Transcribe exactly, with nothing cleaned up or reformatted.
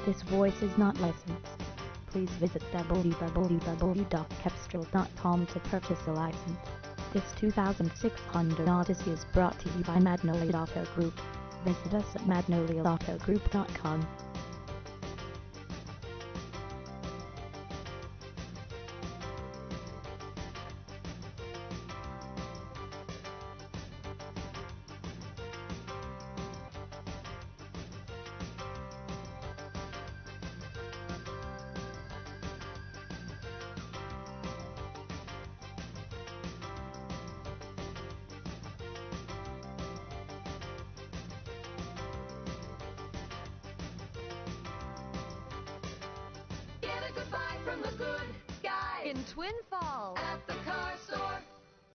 This voice is not licensed. Please visit w w w dot capstrol dot com to purchase a license. This two thousand six Honda Odyssey is brought to you by Magnolia Auto Group. Visit us at magnolia auto group dot com. Get a good buy from the good guys in Twin Falls at the car store.